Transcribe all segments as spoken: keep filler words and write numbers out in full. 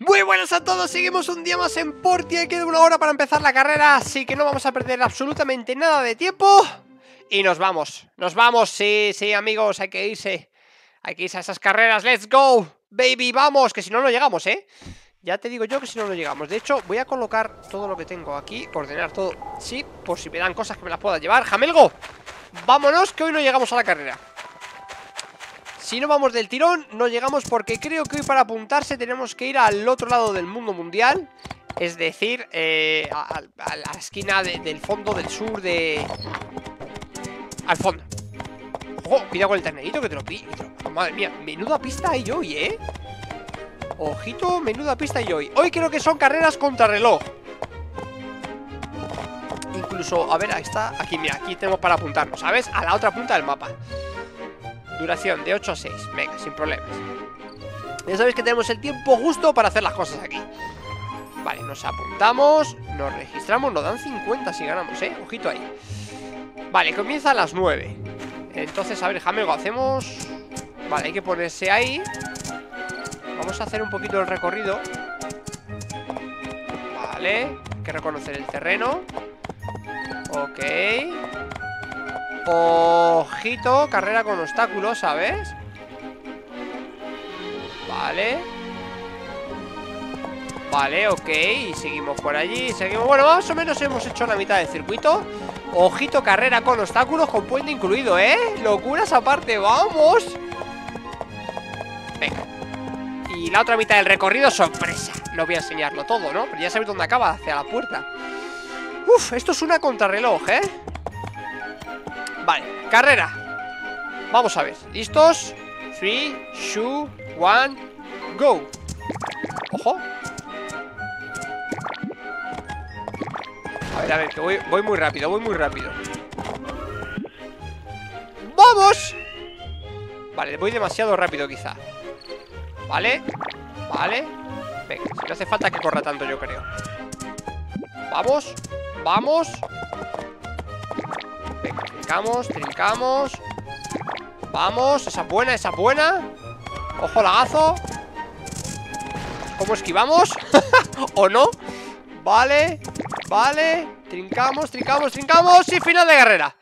Muy buenas a todos, seguimos un día más en Portia. Queda una hora para empezar la carrera, así que no vamos a perder absolutamente nada de tiempo. Y nos vamos, nos vamos, sí, sí amigos, hay que irse. Hay que irse a esas carreras, let's go, baby, vamos, que si no, no llegamos, eh. Ya te digo yo que si no, no llegamos. De hecho, voy a colocar todo lo que tengo aquí, ordenar todo, sí, por si me dan cosas que me las pueda llevar. Jamelgo, vámonos, que hoy no llegamos a la carrera. Si no vamos del tirón, no llegamos, porque creo que hoy para apuntarse tenemos que ir al otro lado del mundo mundial. Es decir, eh, a, a la esquina de, del fondo, del sur, de... al fondo. Ojo, cuidado con el ternerito que te lo pillo. Madre mía, menuda pista hay hoy, ¿eh? Ojito, menuda pista hay hoy. Hoy creo que son carreras contra reloj. Incluso, a ver, ahí está. Aquí, mira, aquí tenemos para apuntarnos, ¿sabes? A la otra punta del mapa. Duración de ocho a seis, venga, sin problemas. Ya sabéis que tenemos el tiempo justo para hacer las cosas aquí. Vale, nos apuntamos, nos registramos, nos dan cincuenta si ganamos, ¿eh? Ojito ahí. Vale, comienza a las nueve. Entonces, a ver, Jamelgo, hacemos... Vale, hay que ponerse ahí. Vamos a hacer un poquito el recorrido. Vale, hay que reconocer el terreno. Ok. Ojito, carrera con obstáculos, ¿sabes? Vale. Vale, ok. Y seguimos por allí, seguimos. Bueno, más o menos hemos hecho la mitad del circuito. Ojito, carrera con obstáculos, con puente incluido, ¿eh? Locuras aparte, vamos. Venga. Y la otra mitad del recorrido, sorpresa. No voy a enseñarlo todo, ¿no? Pero ya sabéis dónde acaba, hacia la puerta. Uf, esto es una contrarreloj, ¿eh? Vale, carrera. Vamos a ver, ¿listos? tres, dos, uno, go. Ojo. A ver, a ver, que voy, voy muy rápido, voy muy rápido. ¡Vamos! Vale, voy demasiado rápido quizá. Vale, vale. Venga, si no hace falta que corra tanto, yo creo. Vamos, vamos. Venga, trincamos, trincamos. Vamos, esa buena, esa buena. Ojo, lagazo. ¿Cómo esquivamos? ¿O no? Vale, vale. Trincamos, trincamos, trincamos. Y final de carrera.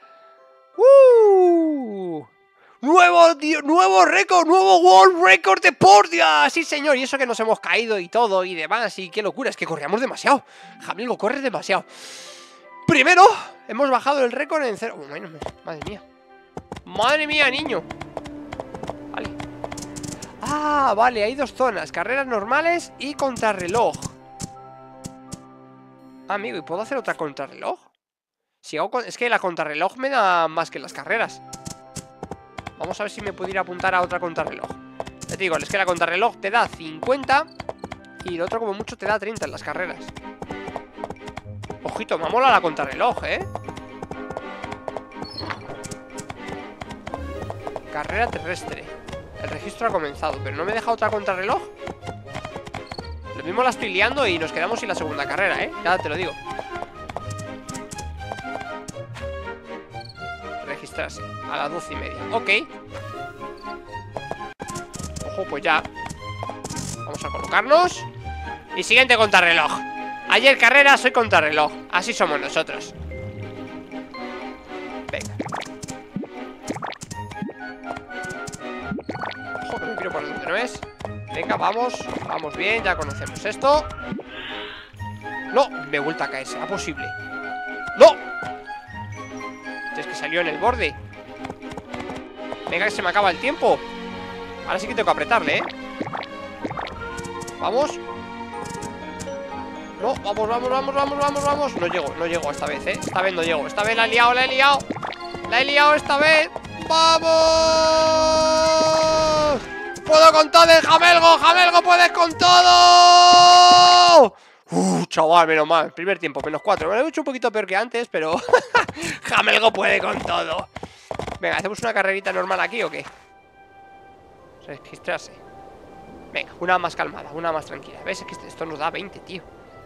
¡Uh! Nuevo, nuevo récord, nuevo World Record de Portia. Sí, señor, y eso que nos hemos caído y todo y demás. Y qué locura, es que corríamos demasiado. Jamelgo, corres demasiado. Primero, hemos bajado el récord en cero. Oh, bueno, madre mía. Madre mía, niño. Vale. Ah, vale, hay dos zonas. Carreras normales y contrarreloj. Ah, amigo, ¿y puedo hacer otra contrarreloj? Si hago con... Es que la contrarreloj me da más que las carreras. Vamos a ver si me puedo ir a apuntar a otra contrarreloj. Te digo, es que la contrarreloj te da cincuenta y el otro como mucho te da treinta en las carreras. Ojito, me mola la contrarreloj, ¿eh? Carrera terrestre. El registro ha comenzado, pero no me deja otra contrarreloj. Lo mismo la estoy liando y nos quedamos sin la segunda carrera, ¿eh? Ya te lo digo. Registrarse a las doce y media. Ok. Ojo, pues ya. Vamos a colocarnos. Y siguiente contrarreloj. Ayer carrera, soy contrarreloj. Así somos nosotros. Venga. Ojo, que me quiero por donde no es. Venga, vamos. Vamos bien, ya conocemos esto. No, me he vuelto a caer, ¿será posible? ¡No! Es que salió en el borde. Venga, que se me acaba el tiempo. Ahora sí que tengo que apretarle, ¿eh? Vamos. No, vamos, vamos, vamos, vamos, vamos, vamos. No llego, no llego esta vez, ¿eh? Esta vez no llego, esta vez la he liado, la he liado. La he liado esta vez. ¡Vamos! ¡Puedo con todo, Jamelgo! ¡Jamelgo, puedes con todo! Uh, chaval, menos mal. Primer tiempo, menos cuatro. Me lo he hecho un poquito peor que antes, pero... Jamelgo puede con todo. Venga, ¿hacemos una carrerita normal aquí o qué? Registrarse. Venga, una más calmada, una más tranquila. ¿Ves? Es que esto nos da veinte, tío.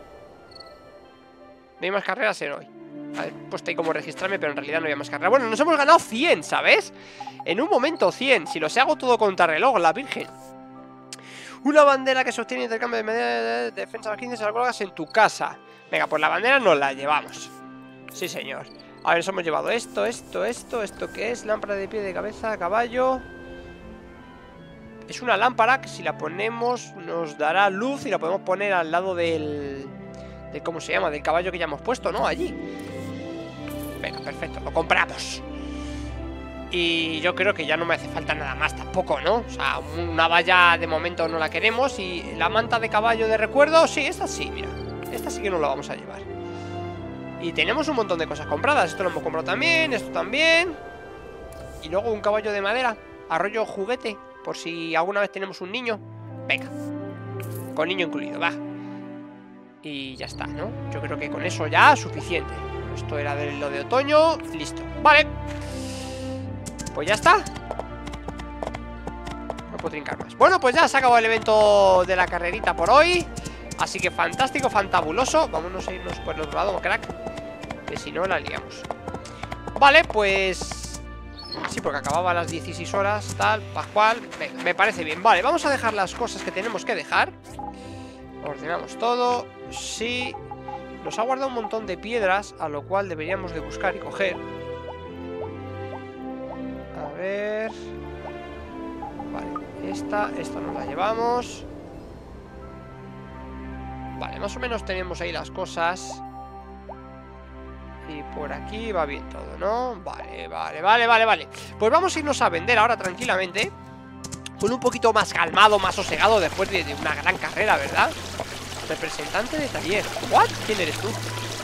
No hay más carreras en hoy. A ver, puesto ahí como registrarme, pero en realidad no había más carreras. Bueno, nos hemos ganado cien, ¿sabes? En un momento cien. Si los hago todo contra reloj, la virgen. Una bandera que sostiene intercambio de medidas de defensa a los quince, se la colocas en tu casa. Venga, pues la bandera nos la llevamos. Sí, señor. A ver, nos hemos llevado esto, esto, esto. ¿Esto qué es? Lámpara de pie de cabeza, caballo. Es una lámpara que si la ponemos nos dará luz y la podemos poner al lado del... de ¿cómo se llama? Del caballo que ya hemos puesto, ¿no? Allí. Venga, perfecto, lo compramos. Y yo creo que ya no me hace falta nada más tampoco, ¿no? O sea, una valla de momento no la queremos. Y la manta de caballo de recuerdo, sí, esta sí, mira. Esta sí que nos la vamos a llevar. Y tenemos un montón de cosas compradas. Esto lo hemos comprado también, esto también. Y luego un caballo de madera, arroyo juguete, por si alguna vez tenemos un niño. Venga, con niño incluido, va. Y ya está, ¿no? Yo creo que con eso ya es suficiente. Esto era de lo de otoño, listo. Vale, pues ya está. No puedo trincar más. Bueno, pues ya se ha acabado el evento de la carrerita por hoy. Así que fantástico, fantabuloso. Vámonos a irnos por el otro lado, crack, que si no la liamos. Vale, pues... sí, porque acababa a las dieciséis horas, tal, pascual. Venga, me parece bien. Vale, vamos a dejar las cosas que tenemos que dejar. Ordenamos todo. Sí. Nos ha guardado un montón de piedras, a lo cual deberíamos de buscar y coger. A ver... vale, esta, esta nos la llevamos. Vale, más o menos tenemos ahí las cosas. Y por aquí va bien todo, ¿no? Vale, vale, vale, vale, vale. Pues vamos a irnos a vender ahora tranquilamente, con un poquito más calmado, más sosegado, después de, de una gran carrera, ¿verdad? Representante de taller. ¿What? ¿Quién eres tú?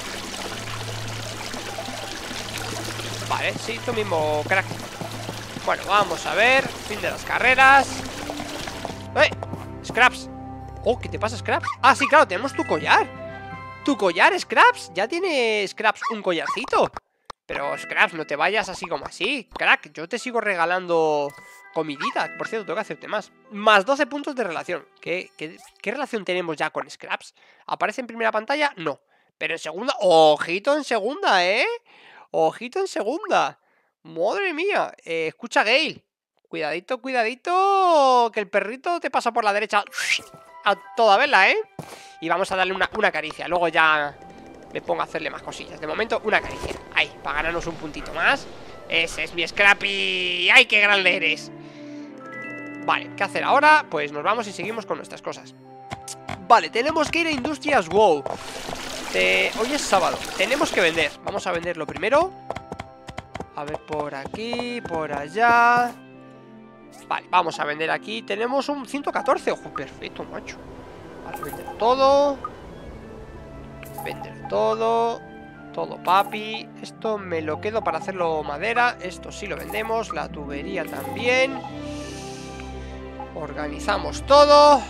Vale, sí, tú mismo, crack. Bueno, vamos a ver. Fin de las carreras. ¡Eh! Scraps. Oh, ¿qué te pasa, Scraps? Ah, sí, claro, tenemos tu collar. Tu collar, Scraps. Ya tiene Scraps un collarcito. Pero, Scraps, no te vayas así como así. Crack, yo te sigo regalando comidita. Por cierto, tengo que hacerte más. Más doce puntos de relación. ¿Qué, qué, qué relación tenemos ya con Scraps? ¿Aparece en primera pantalla? No. Pero en segunda... ¡ojito en segunda, eh! ¡Ojito en segunda! ¡Madre mía! Eh, escucha, Gale. Cuidadito, cuidadito, que el perrito te pasa por la derecha a toda vela, ¿eh? Y vamos a darle una, una caricia. Luego ya me pongo a hacerle más cosillas. De momento, una caricia. Ahí, para ganarnos un puntito más. Ese es mi Scrappy. ¡Ay, qué grande eres! Vale, ¿qué hacer ahora? Pues nos vamos y seguimos con nuestras cosas. Vale, tenemos que ir a Industrias WoW. Eh, hoy es sábado. Tenemos que vender. Vamos a venderlo primero. A ver, por aquí, por allá. Vale, vamos a vender aquí. Tenemos un ciento catorce. Ojo, perfecto, macho. Vale, vender todo. Vender todo. Todo, papi. Esto me lo quedo para hacerlo madera. Esto sí lo vendemos. La tubería también. Organizamos todo.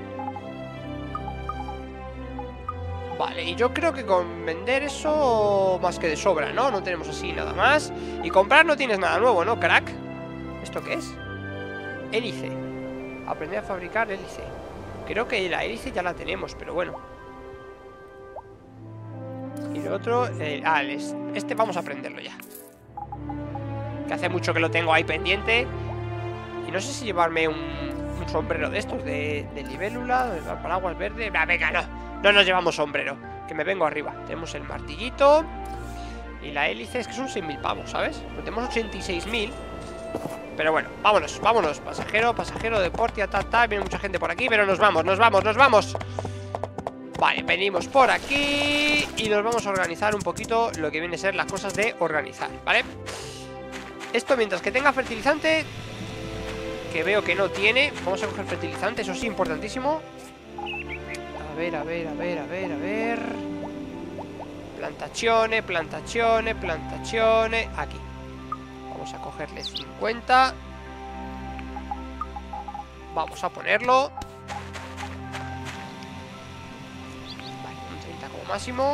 Vale, y yo creo que con vender eso más que de sobra, ¿no? No tenemos así nada más. Y comprar no tienes nada nuevo, ¿no, crack? ¿Esto qué es? Hélice. Aprender a fabricar hélice. Creo que la hélice ya la tenemos, pero bueno. Y lo otro... Eh, ah, este vamos a aprenderlo ya. Que hace mucho que lo tengo ahí pendiente. Y no sé si llevarme un, un sombrero de estos, de, de libélula, de paraguas verde. Ah, venga, no. No nos llevamos sombrero, que me vengo arriba. Tenemos el martillito. Y la hélice es que son seis mil pavos, ¿sabes? Pues tenemos ochenta y seis mil. Pero bueno, vámonos, vámonos. Pasajero, pasajero, deporte, tal, tal. Viene mucha gente por aquí, pero nos vamos, nos vamos, nos vamos. Vale, venimos por aquí. Y nos vamos a organizar un poquito lo que viene a ser las cosas de organizar, ¿vale? Esto mientras que tenga fertilizante, que veo que no tiene. Vamos a coger fertilizante, eso sí, importantísimo. A ver, a ver, a ver, a ver, a ver. Plantazione, plantazione, plantazione. Aquí. Vamos a cogerle cincuenta. Vamos a ponerlo. Vale, un treinta como máximo.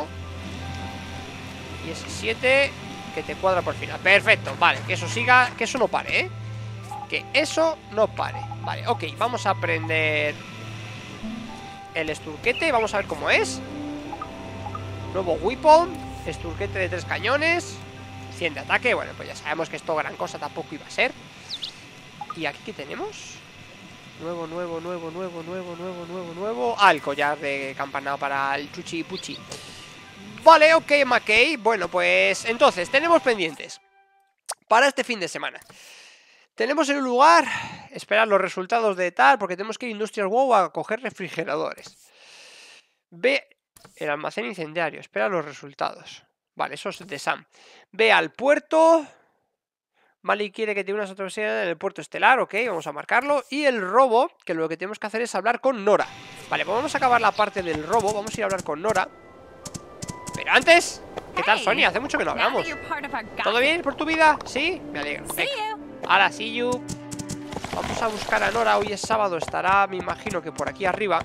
Y ese siete que te cuadra por final. Perfecto, vale, que eso siga, que eso no pare, ¿eh? Que eso no pare. Vale, ok, vamos a aprender el esturquete, vamos a ver cómo es. Nuevo weapon, esturquete de tres cañones, cien de ataque. Bueno, pues ya sabemos que esto gran cosa tampoco iba a ser. Y aquí, ¿qué tenemos? Nuevo, nuevo, nuevo, nuevo, nuevo, nuevo, nuevo, nuevo. Ah, el collar de campanado para el chuchi puchi. Vale, ok, Mackey. Bueno, pues entonces, tenemos pendientes para este fin de semana. Tenemos en un lugar, esperar los resultados de tal, porque tenemos que ir a Industrial WoW a coger refrigeradores. Ve el almacén incendiario, espera los resultados. Vale, eso es de Sam. Ve al puerto. Mali quiere que tenga unas atrocidades en el puerto estelar, ok, vamos a marcarlo. Y el robo, que lo que tenemos que hacer es hablar con Nora. Vale, pues vamos a acabar la parte del robo, vamos a ir a hablar con Nora. Pero antes, ¿qué tal, Sonia? Hace mucho que no hablamos. ¿Todo bien por tu vida? ¿Sí? Me alegro. Venga. Ahora, see you. Vamos a buscar a Nora, hoy es sábado, estará, me imagino que por aquí arriba.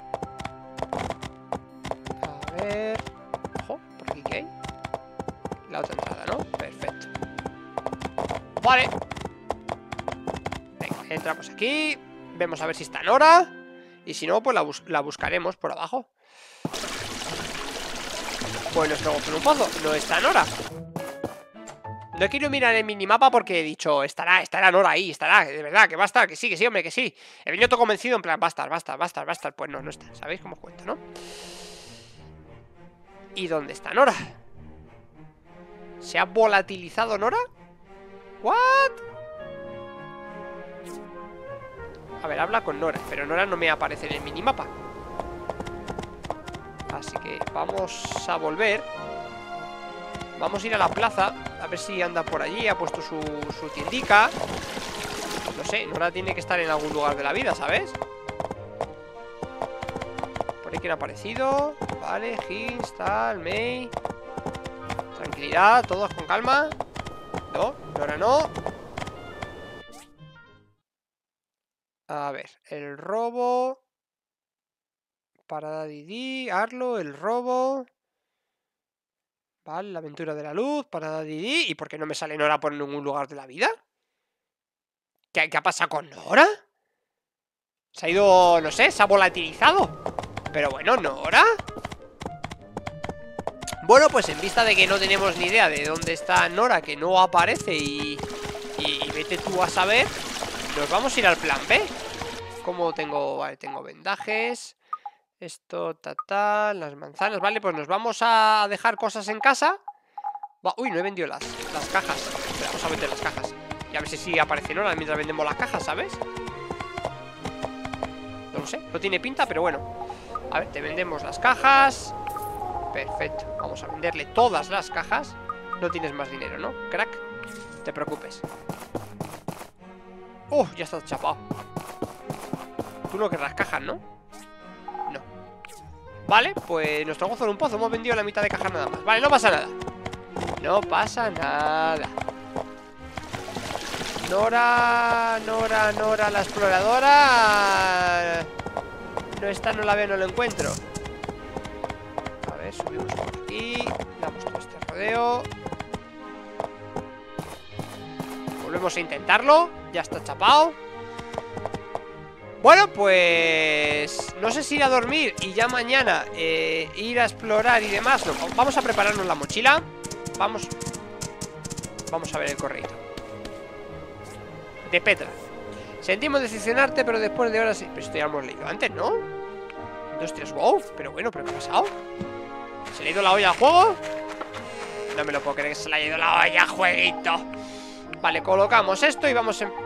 A ver... Ojo, ¿por aquí qué hay? La otra entrada, ¿no? Perfecto. Vale. Venga, entramos aquí. Vemos a ver si está Nora. Y si no, pues la, bus la buscaremos por abajo. Pues nos traigo por un pozo. No está Nora. No quiero mirar el minimapa porque he dicho, estará, estará Nora ahí, estará, de verdad, que va a estar, que sí, que sí, hombre, que sí. He venido todo convencido en plan, va a estar, va a estar, va a estar, va a estar. Pues no, no está, ¿sabéis cómo os cuento, no? ¿Y dónde está Nora? ¿Se ha volatilizado Nora? ¿What? A ver, habla con Nora, pero Nora no me aparece en el minimapa. Así que vamos a volver. Vamos a ir a la plaza, a ver si anda por allí, ha puesto su, su tiendica. No sé, Nora tiene que estar en algún lugar de la vida, ¿sabes? Por ahí quién ha aparecido. Vale, Hinz, tal, May. Tranquilidad, todos con calma. No, Nora no. A ver, el robo. Parada Didi, Arlo, el robo. Vale, la aventura de la luz, parada Didi. ¿Y por qué no me sale Nora por ningún lugar de la vida? ¿Qué, qué ha pasado con Nora? Se ha ido, no sé, se ha volatilizado. Pero bueno, ¿Nora? Bueno, pues en vista de que no tenemos ni idea de dónde está Nora, que no aparece y, y, y vete tú a saber, nos vamos a ir al plan B. ¿Cómo tengo? Vale, tengo vendajes. Esto, ta, ta, las manzanas. Vale, pues nos vamos a dejar cosas en casa. Va, uy, no he vendido las, las cajas. Espera, vamos a vender las cajas. Y a ver si sí aparece Nora mientras vendemos las cajas, ¿sabes? No lo sé, no tiene pinta, pero bueno. A ver, te vendemos las cajas. Perfecto, vamos a venderle todas las cajas. No tienes más dinero, ¿no? Crack, no te preocupes. Uh, ya está chapado. Tú no querrás cajas, ¿no? No. Vale, pues nuestro gozo en un pozo. Hemos vendido la mitad de cajas nada más. Vale, no pasa nada. No pasa nada. Nora, Nora, Nora, la exploradora. No está, no la veo, no lo encuentro. A ver, subimos por aquí. Damos todo este rodeo. Volvemos a intentarlo. Ya está chapado. Bueno, pues... no sé si ir a dormir y ya mañana eh, ir a explorar y demás. No, vamos a prepararnos la mochila. Vamos... Vamos a ver el correo de Petra. Sentimos decepcionarte, pero después de horas... Sí, pero esto ya lo hemos leído antes, ¿no? Industrias WoW. Pero bueno, ¿pero qué ha pasado? ¿Se le ha ido la olla al juego? No me lo puedo creer que se le haya ido la olla, jueguito. Vale, colocamos esto y vamos en...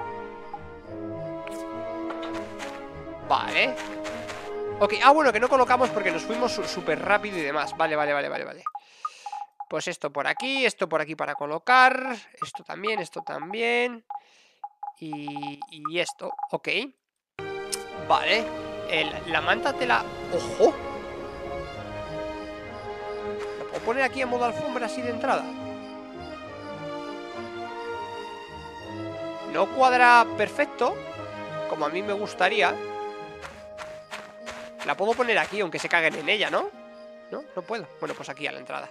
Vale. Ok, ah, bueno, que no colocamos porque nos fuimos súper rápido y demás. Vale, vale, vale, vale, vale. Pues esto por aquí, esto por aquí para colocar. Esto también, esto también. Y, y esto, ok. Vale. El, la manta te la... ¡Ojo! ¿Lo puedo poner aquí en modo alfombra así de entrada? No cuadra perfecto, como a mí me gustaría. La puedo poner aquí, aunque se caguen en ella, ¿no? ¿No? No puedo. Bueno, pues aquí a la entrada.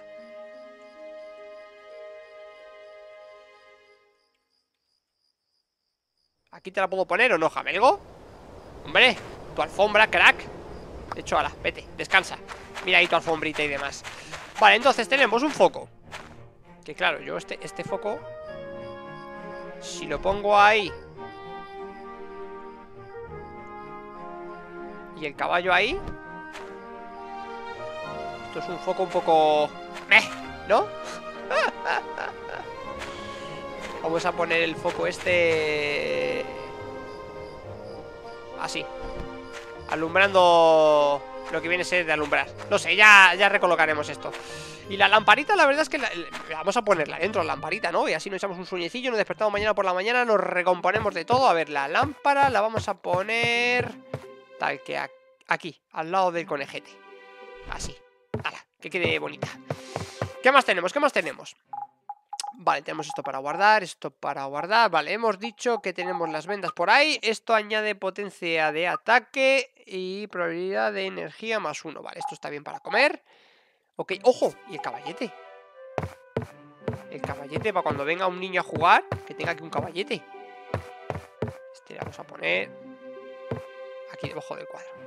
¿Aquí te la puedo poner o no, Jamelgo? Hombre, tu alfombra, crack. De hecho, ala, vete, descansa. Mira ahí tu alfombrita y demás. Vale, entonces tenemos un foco. Que claro, yo este, este foco, si lo pongo ahí, Y el caballo ahí. Esto es un foco un poco... ¿Eh? ¿No? Vamos a poner el foco este... así. Alumbrando lo que viene a ser de alumbrar. No sé, ya, ya recolocaremos esto. Y la lamparita, la verdad es que la, la, vamos a ponerla dentro, la lamparita, ¿no? Y así nos echamos un sueñecillo, nos despertamos mañana por la mañana, nos recomponemos de todo. A ver, la lámpara la vamos a poner tal que a, aquí, al lado del conejete. Así, ala, que quede bonita. ¿Qué más tenemos? ¿Qué más tenemos? Vale, tenemos esto para guardar, esto para guardar. Vale, hemos dicho que tenemos las vendas por ahí. Esto añade potencia de ataque y probabilidad de energía más uno. Vale, esto está bien para comer. Ok, ojo, y el caballete. El caballete para cuando venga un niño a jugar, que tenga aquí un caballete. Este le vamos a poner aquí debajo del cuadro.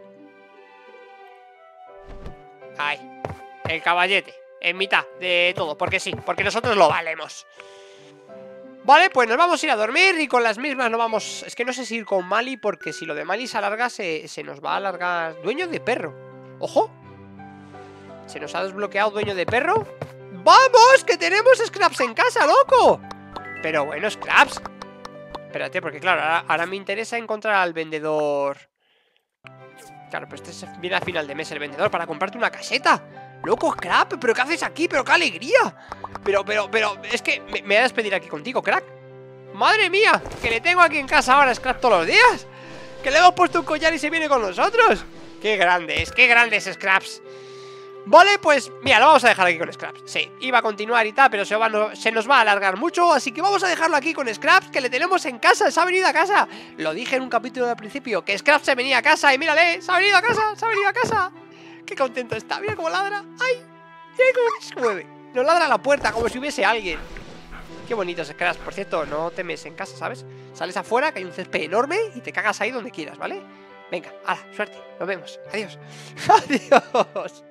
Ahí, el caballete en mitad de todo, porque sí, porque nosotros lo valemos. Vale, pues nos vamos a ir a dormir y con las mismas no vamos... Es que no sé si ir con Mali, porque si lo de Mali se alarga, se, se nos va a alargar. Dueño de perro, ojo. Se nos ha desbloqueado dueño de perro. ¡Vamos! ¡Que tenemos Scraps en casa, loco! Pero bueno, Scraps. Espérate, porque claro, ahora, ahora me interesa encontrar al vendedor. Claro, pero este viene a final de mes el vendedor para comprarte una caseta. Loco, Scrap, ¿pero qué haces aquí? ¡Pero qué alegría! Pero, pero, pero, es que me, me voy a despedir aquí contigo, crack. ¡Madre mía! Que le tengo aquí en casa ahora a Scrap todos los días. Que le hemos puesto un collar y se viene con nosotros. ¡Qué grande es! ¡Qué grande es Scraps! Vale, pues mira, lo vamos a dejar aquí con Scraps. Sí, iba a continuar y tal, pero se, va, no, se nos va a alargar mucho. Así que vamos a dejarlo aquí con Scraps, que le tenemos en casa, se ha venido a casa. Lo dije en un capítulo del principio, que Scraps se venía a casa y mírale, se ha venido a casa, se ha venido a casa. Qué contento está, mira cómo ladra. ¡Ay! Mira cómo se mueve. Nos ladra a la puerta como si hubiese alguien. Qué bonito es Scraps, por cierto, no temes en casa, ¿sabes? Sales afuera, que hay un césped enorme y te cagas ahí donde quieras, ¿vale? Venga, hala, suerte, nos vemos, adiós. Adiós.